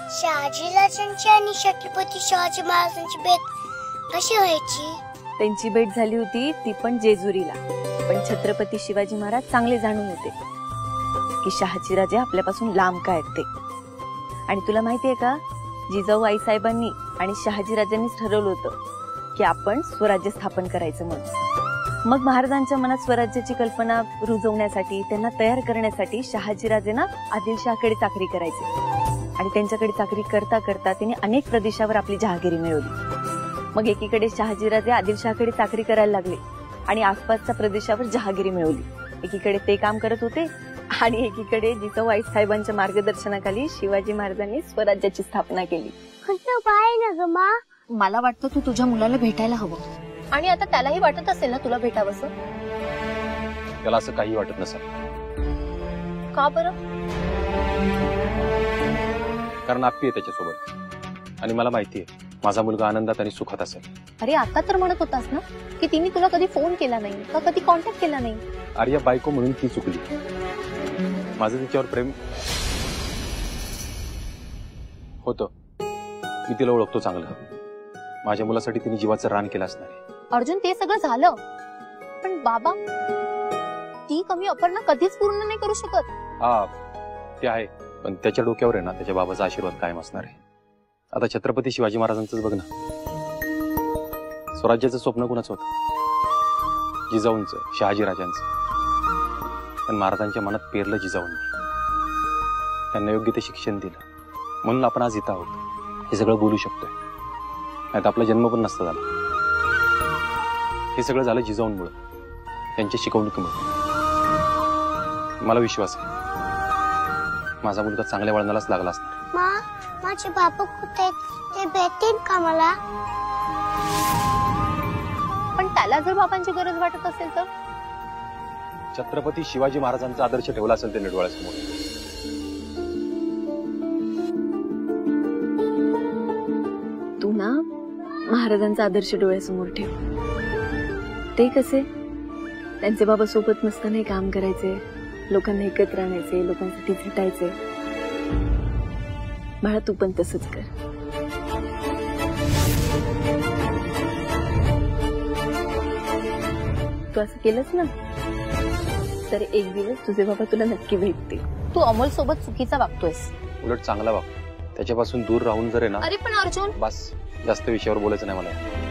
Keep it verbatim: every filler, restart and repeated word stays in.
शहाजीराजांची आणि छत्रपती शिवाजी महाराजांची भेट कशी व्हायची? त्यांची भेट झाली होती ती पण जेजुरीला. पण छत्रपती शिवाजी महाराज चांगले जाणून होते की शहाजीराजे आपल्यापासून लांब का आहेत ते. आणि तुला माहितीये का, जिजाऊ आईसाहेबांनी आणि शहाजीराजांनीच ठरवलं होतं की आपण स्वराज्य स्थापन करायचं म्हणून. मग महाराजांच्या मनात स्वराज्याची कल्पना रुजवण्यासाठी, त्यांना तयार करण्यासाठी शहाजीराजेंना आदिलशहाकडे चाकरी करायची. आणि त्यांच्याकडे चाकरी करता करता त्यांनी अनेक प्रदेशावर आपली जहागिरी मिळवली. मग एकीकडे शहाजीराजे आदिलशहाकडे चाकरी करायला लागले आणि आसपासच्या प्रदेशावर जहागिरी मिळवली. एकीकडे ते काम करत होते आणि एकीकडे जिजाऊ आईसाहेबांच्या मार्गदर्शनाखाली शिवाजी महाराजांनी स्वराज्याची स्थापना केली. मला वाटतं तू तुझ्या मुलाला भेटायला हवं. आणि आता त्यालाही वाटत असेल ना तुला भेटावंसं. त्याला असं काही वाटत नसेल. का बरं? कारण आप्पी आहे त्याच्यासोबत आणि मला माहितीये माझा मुलगा आनंदात आणि सुखात असेल. अरे आता तर म्हणत होतास ना की तिने तुला कधी फोन केला नाही का, कधी कॉन्टॅक्ट केला नाही. आर्या बायको म्हणून ती चुकली. माझं तिच्यावर प्रेम होतं. मी तिला ओळखतो चांगलं. माझ्या मुलासाठी तिने जीवाचं रान केलं असणार आहे. अर्जुन ते सगळं झालं, पण बाबा ती कमी अपर्णा कधीच पूर्ण नाही करू शकत. हा ते आहे, पण त्याच्या डोक्यावर आहे ना त्याच्या बाबाचा आशीर्वाद कायम असणार आहे. आता छत्रपती शिवाजी महाराजांचंच बघ ना. स्वराज्याचं स्वप्न कुणाचं होतं? जिजाऊंचं, शहाजीराजांचं. पण महाराजांच्या मनात पेरलं जिजाऊंनी. त्यांना योग्य ते शिक्षण दिलं म्हणून आपण आज इथं आहोत. हे सगळं बोलू शकतोय. नाही तर आपला जन्म पण नसता झाला. हे सगळं झालं जिजाऊंमुळे, त्यांच्या शिकवणुकीमुळे. मला विश्वास आहे माझा मुलगा चांगल्या वळणालाच लागला असणार. माझे बाबा कुठे आहेत? ते भेटेल का मला? पण त्याला जर बाबांची गरज वाटत असेल तर? छत्रपती शिवाजी महाराजांचा आदर्श ठेवला असेल ते डोळ्यासमोर. तू ना महाराजांचा आदर्श डोळ्यासमोर ठेव. ते कसे त्यांचे बाबा सोबत नसताना काम करायचे, लोकांना एकत्र आणायचे, लोकांसाठी झटायचे. बाळा तू पण तसंच कर. तू असं केलंस ना तर एक दिवस तुझे बाबा तुला नक्की भेटतील. तू अमोल सोबत चुकीचा वागतोयस. उलट चांगला वागतो. त्याच्यापासून दूर राहून जर आहे ना. अरे पण अर्जुन बस, जास्त विषयावर बोलायचं नाही मला.